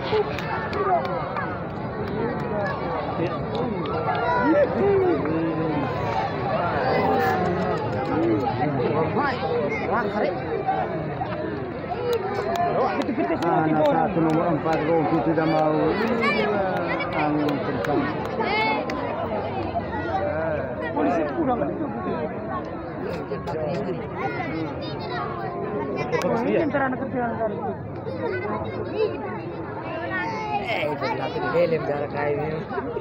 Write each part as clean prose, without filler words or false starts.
Anak satu nomor 4 Rocky tidak mau angin kencang. Polisi pulang. Pintar anak kecil kan. Itu latih helm jarak kayu.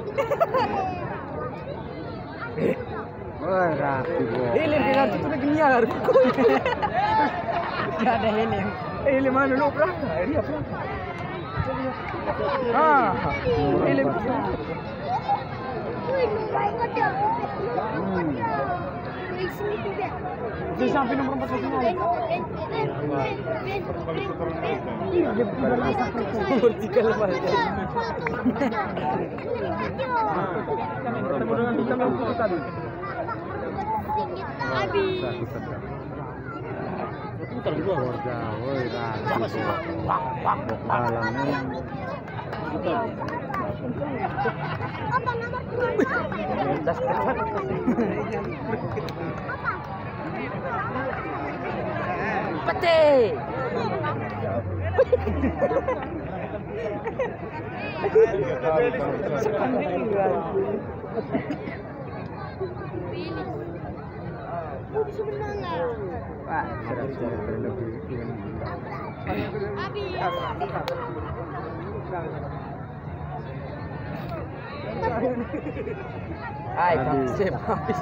Wah, rapi gua. Helm dengan itu lagi nyar. Tidak ada helm. Helm mana lu berapa? Dia berapa? Ah, helm. Di samping nomor 4 semua. Nomor 3 lemah. Ketemu dengan hitam yang putih tadi. Putar dua warga, woi, rapi. Dalamnya. Apa nomor 2? Pete. Pak, cara berlebih. Hai, kamu sih habis.